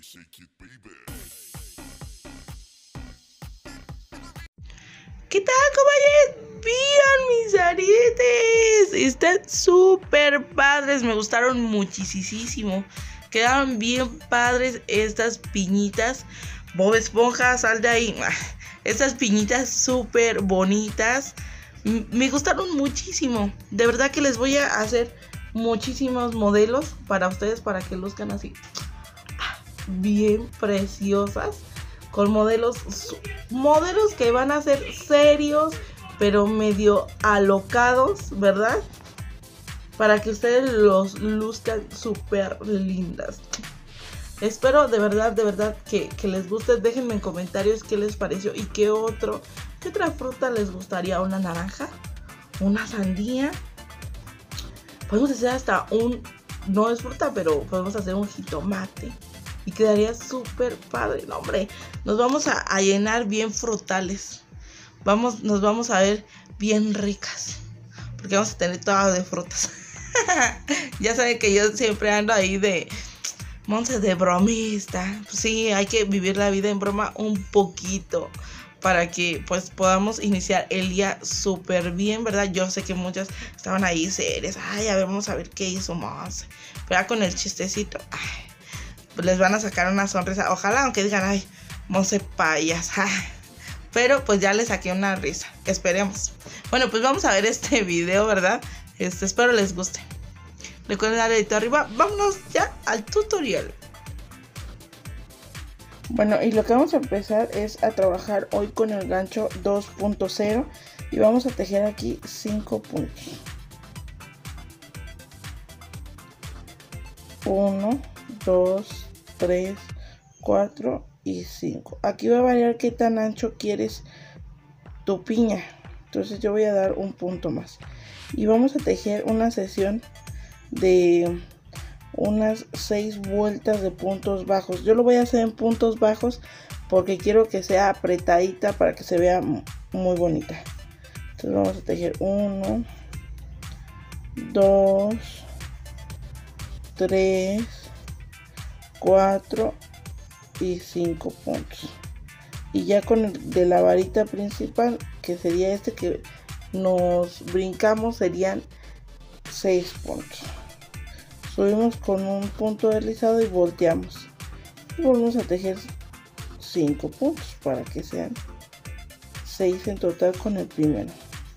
¿Qué tal, compañeros? ¡Vean mis arietes! Están súper padres, me gustaron muchísimo. Quedaron bien padres estas piñitas. Bob Esponja, sal de ahí. Estas piñitas súper bonitas. Me gustaron muchísimo. De verdad que les voy a hacer muchísimos modelos para ustedes, para que luzcan así bien preciosas. Con modelos que van a ser serios, pero medio alocados, ¿verdad? Para que ustedes los luzcan súper lindas. Espero de verdad que les guste. Déjenme en comentarios qué les pareció y qué otra fruta les gustaría. ¿Una naranja? ¿Una sandía? Podemos hacer hasta no es fruta, pero podemos hacer un jitomate. Y quedaría súper padre. No, hombre, nos vamos a llenar bien frutales. Nos vamos a ver bien ricas. Porque vamos a tener todo de frutas. Ya saben que yo siempre ando ahí de Monse, de bromista. Pues sí, hay que vivir la vida en broma un poquito, para que pues podamos iniciar el día súper bien, ¿verdad? Yo sé que muchas estaban ahí serias. Ay, a ver, vamos a ver qué hizo Monse. Pero con el chistecito, ay, pues les van a sacar una sonrisa. Ojalá, aunque digan, ay, Monse payasa. Pero pues ya les saqué una risa. Esperemos. Bueno, pues vamos a ver este video, ¿verdad? Espero les guste. Recuerden darle dedito arriba. Vámonos ya al tutorial. Bueno, y lo que vamos a empezar es a trabajar hoy con el gancho 2.0. Y vamos a tejer aquí 5 puntos. 1, 2, 3, 4 y 5. Aquí va a variar qué tan ancho quieres tu piña. Entonces yo voy a dar un punto más. Y vamos a tejer una sección de unas 6 vueltas de puntos bajos. Yo lo voy a hacer en puntos bajos porque quiero que sea apretadita para que se vea muy bonita. Entonces vamos a tejer 1, 2, 3, 4 y 5 puntos. Y ya con el de la varita principal, que sería este que nos brincamos, serían 6 puntos. Subimos con un punto deslizado y volteamos. Y volvemos a tejer 5 puntos para que sean 6 en total con el primero.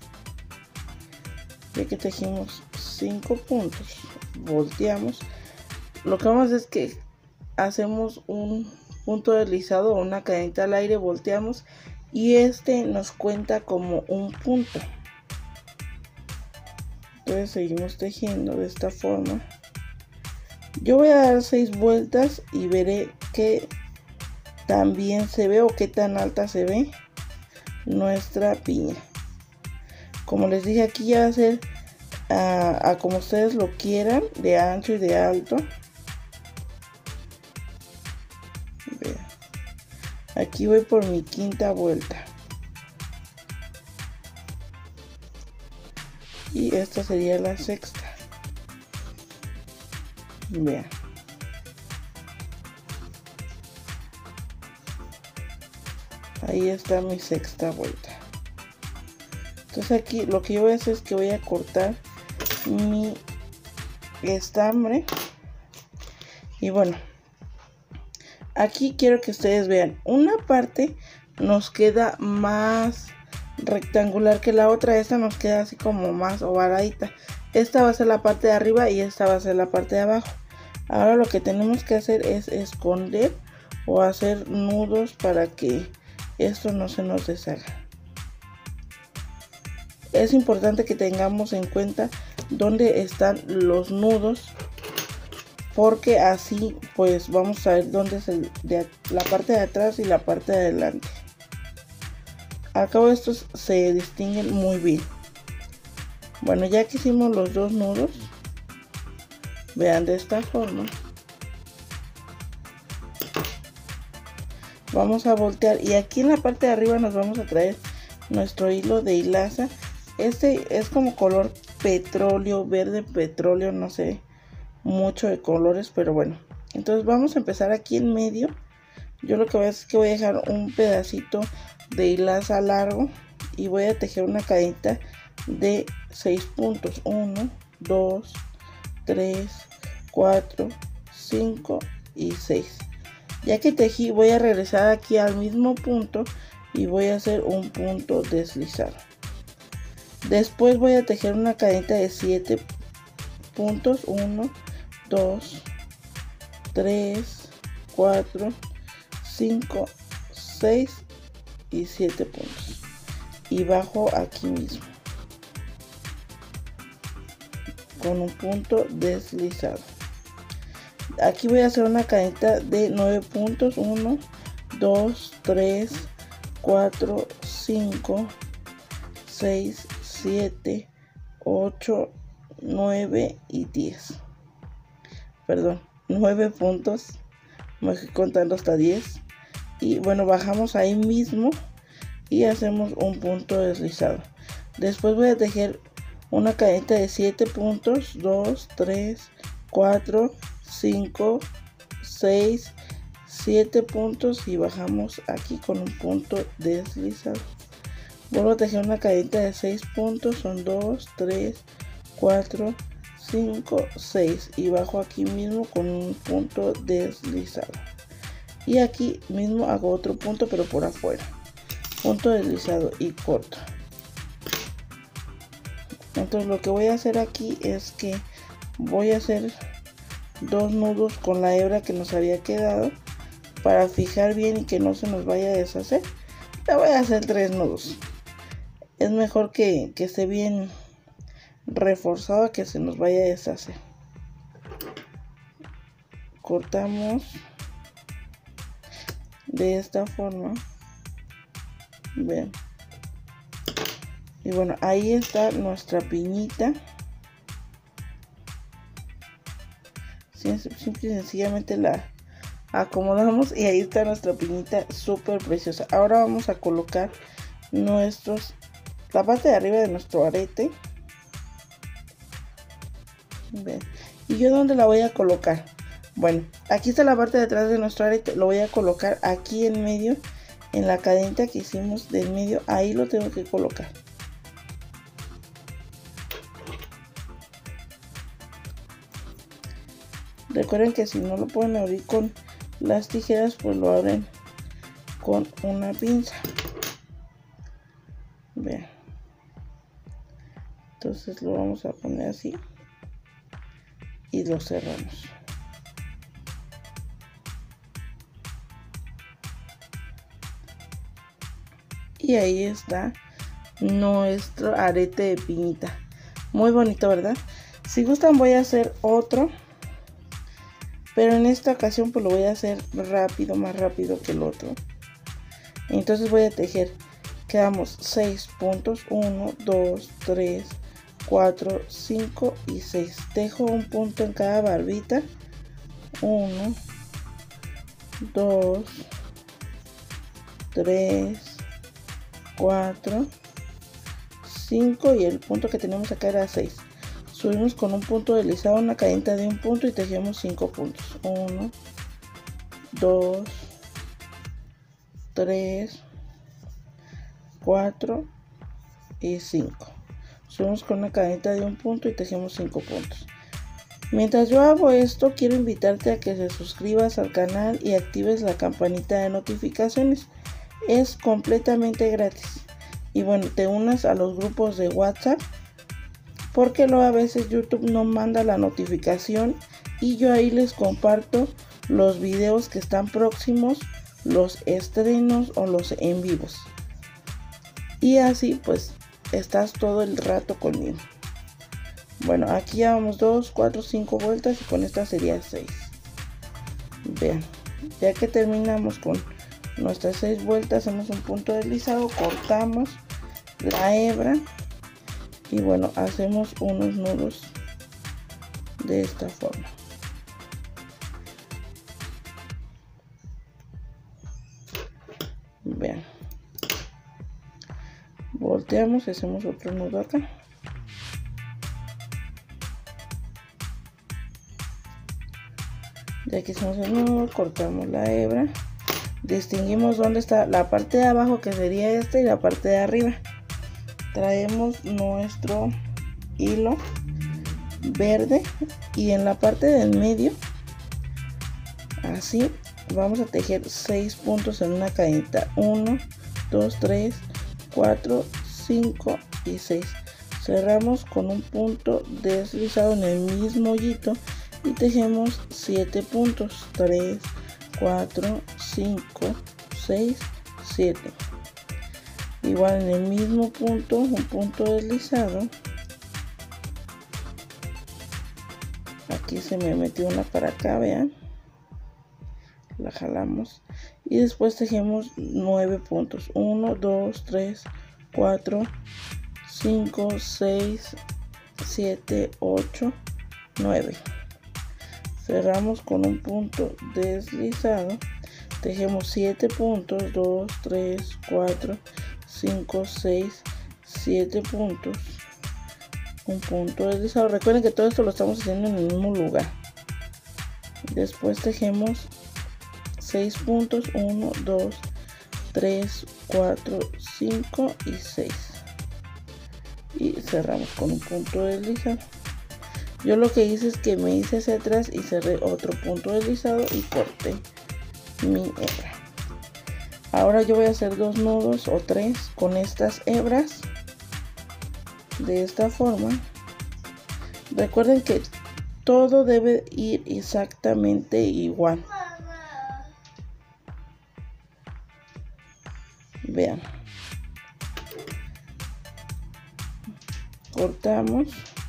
Ya que tejimos 5 puntos, volteamos. Lo que vamos a hacer es que hacemos un punto deslizado o una cadenita al aire, volteamos y nos cuenta como un punto. Entonces seguimos tejiendo de esta forma. Yo voy a dar 6 vueltas y veré qué tan bien se ve o qué tan alta se ve nuestra piña. Como les dije, aquí ya va a ser a como ustedes lo quieran, de ancho y de alto. Vean. Aquí voy por mi quinta vuelta. Y esta sería la sexta. Vean. Ahí está mi sexta vuelta. Entonces aquí lo que yo voy a hacer es que voy a cortar mi estambre. Y bueno, aquí quiero que ustedes vean, una parte nos queda más rectangular que la otra. Esta nos queda así como más ovaladita. Esta va a ser la parte de arriba y esta va a ser la parte de abajo. Ahora lo que tenemos que hacer es esconder o hacer nudos para que esto no se nos deshaga. Es importante que tengamos en cuenta dónde están los nudos, porque así pues vamos a ver dónde es la parte de atrás y la parte de adelante. Al cabo estos se distinguen muy bien. Bueno, ya que hicimos los dos nudos, vean, de esta forma vamos a voltear y aquí en la parte de arriba nos vamos a traer nuestro hilo de hilaza. Este es como color petróleo, verde petróleo, no sé mucho de colores, pero bueno, Entonces vamos a empezar aquí en medio. Yo lo que voy a hacer es que voy a dejar un pedacito de hilaza largo y voy a tejer una cadenita de 6 puntos. 1, 2, 3, 4, 5 y 6. Ya que tejí, voy a regresar aquí al mismo punto y voy a hacer un punto deslizado. Después voy a tejer una cadenita de 7 puntos. 1, 2, 3, 4, 5, 6 y 7 puntos. Y bajo aquí mismo con un punto deslizado. Aquí voy a hacer una cadenita de 9 puntos. 1, 2, 3, 4, 5, 6, 7, 8, 9 y 10. Perdón, 9 puntos. Me voy contando hasta 10. Y bueno, bajamos ahí mismo y hacemos un punto deslizado. Después voy a tejer una cadenita de 7 puntos. 2, 3, 4, 5, 6, 7 puntos y bajamos aquí con un punto deslizado. Vuelvo a tejer una cadenita de 6 puntos. Son 2, 3, 4, 5, 6 y bajo aquí mismo con un punto deslizado. Y aquí mismo hago otro punto pero por afuera. Punto deslizado y corto. Entonces lo que voy a hacer aquí es que voy a hacer 2 nudos con la hebra que nos había quedado para fijar bien y que no se nos vaya a deshacer. Le voy a hacer 3 nudos. Es mejor que esté bien reforzado a que se nos vaya a deshacer. Cortamos de esta forma. Ven. Y bueno, ahí está nuestra piñita. Simple y sencillamente la acomodamos y ahí está nuestra piñita súper preciosa. Ahora vamos a colocar la parte de arriba de nuestro arete. Ven. ¿Y yo dónde la voy a colocar? Bueno, aquí está la parte de atrás de nuestro arete. Lo voy a colocar aquí en medio, en la cadenita que hicimos del medio. Ahí lo tengo que colocar. Recuerden que si no lo pueden abrir con las tijeras, pues lo abren con una pinza. Vean. Entonces lo vamos a poner así y lo cerramos. Y ahí está nuestro arete de piñita. Muy bonito, ¿verdad? Si gustan voy a hacer otro. Pero en esta ocasión pues lo voy a hacer rápido, más rápido que el otro. Entonces voy a tejer, quedamos 6 puntos, 1, 2, 3, 4, 5 y 6. Tejo un punto en cada barbita. 1, 2, 3, 4, 5 y el punto que tenemos acá era 6. Subimos con un punto deslizado una cadenita de un punto y tejemos 5 puntos. 1, 2, 3, 4 y 5. Subimos con una cadenita de un punto y tejemos 5 puntos. Mientras yo hago esto, quiero invitarte a que te suscribas al canal y actives la campanita de notificaciones. Es completamente gratis. Y bueno, te unas a los grupos de WhatsApp, porque luego a veces YouTube no manda la notificación y yo ahí les comparto los videos que están próximos, los estrenos o los en vivos. Y así pues estás todo el rato conmigo. Bueno, aquí ya vamos 2, 4, 5 vueltas y con esta sería 6. Vean, ya que terminamos con nuestras 6 vueltas, hacemos un punto deslizado, cortamos la hebra. Y bueno, hacemos unos nudos de esta forma. Vean. Volteamos y hacemos otro nudo acá. Ya que hicimos el nudo, cortamos la hebra, distinguimos dónde está la parte de abajo, que sería esta, y la parte de arriba. Traemos nuestro hilo verde y en la parte del medio, así, vamos a tejer 6 puntos en una cadenita. 1, 2, 3, 4, 5 y 6. Cerramos con un punto deslizado en el mismo hoyito y tejemos 7 puntos. 3, 4, 5, 6, 7. Igual en el mismo punto, un punto deslizado. Aquí se me metió una para acá, vean. La jalamos y después tejemos 9 puntos. 1, 2, 3, 4, 5, 6, 7, 8, 9. Cerramos con un punto deslizado, tejemos 7 puntos. 2, 3, 4, 5, 6, 7 puntos, un punto deslizado. Recuerden que todo esto lo estamos haciendo en el mismo lugar. Después tejemos 6 puntos. 1, 2, 3, 4, 5 y 6. Y cerramos con un punto deslizado. Yo lo que hice es que me hice hacia atrás y cerré otro punto deslizado y corté mi hebra. Ahora yo voy a hacer 2 nudos o 3 con estas hebras de esta forma. Recuerden que todo debe ir exactamente igual. Vean, cortamos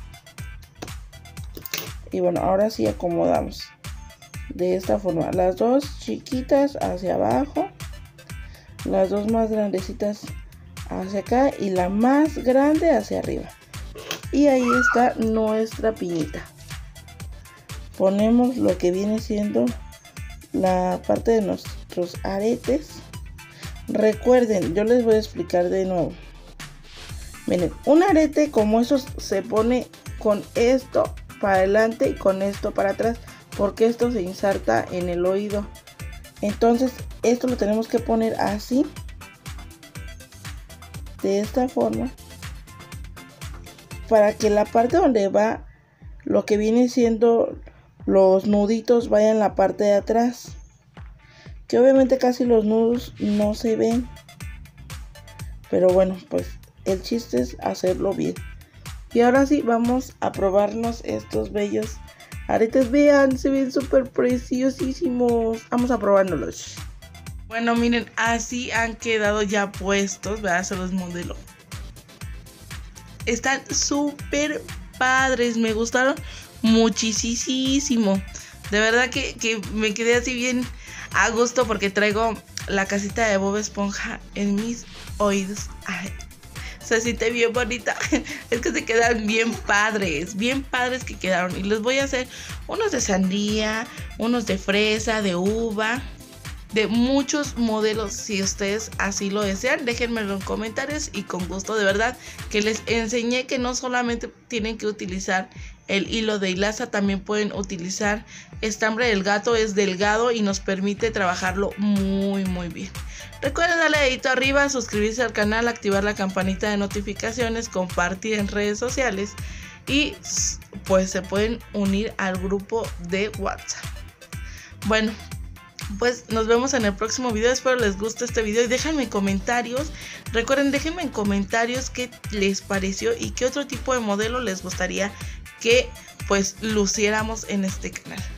y bueno, ahora sí acomodamos de esta forma las dos chiquitas hacia abajo, las dos más grandecitas hacia acá y la más grande hacia arriba, y ahí está nuestra piñita. Ponemos lo que viene siendo la parte de nuestros aretes. Recuerden, yo les voy a explicar de nuevo. Miren, un arete como esos se pone con esto para adelante y con esto para atrás, porque esto se inserta en el oído. Entonces esto lo tenemos que poner así, de esta forma, para que la parte donde va lo que viene siendo los nuditos vaya en la parte de atrás, que obviamente casi los nudos no se ven, pero bueno, pues el chiste es hacerlo bien. Y ahora sí, vamos a probarnos estos bellos aretes. Vean, se ven súper preciosísimos. Vamos a probárnoslos. Bueno, miren, así han quedado ya puestos, ¿verdad? Se los modelo. Están súper padres, me gustaron muchísimo. De verdad que me quedé así bien a gusto porque traigo la casita de Bob Esponja en mis oídos. Ay, se siente bien bonita. Es que se quedan bien padres que quedaron. Y les voy a hacer unos de sandía, unos de fresa, de uva, de muchos modelos. Si ustedes así lo desean, déjenmelo en comentarios y con gusto. De verdad que les enseñé que no solamente tienen que utilizar el hilo de hilaza, también pueden utilizar estambre del gato. Es delgado y nos permite trabajarlo muy bien. Recuerden darle dedito arriba, suscribirse al canal, activar la campanita de notificaciones, compartir en redes sociales y pues se pueden unir al grupo de WhatsApp. Bueno, pues nos vemos en el próximo video. Espero les guste este video y déjenme comentarios. Recuerden, déjenme en comentarios qué les pareció y qué otro tipo de modelo les gustaría que pues luciéramos en este canal.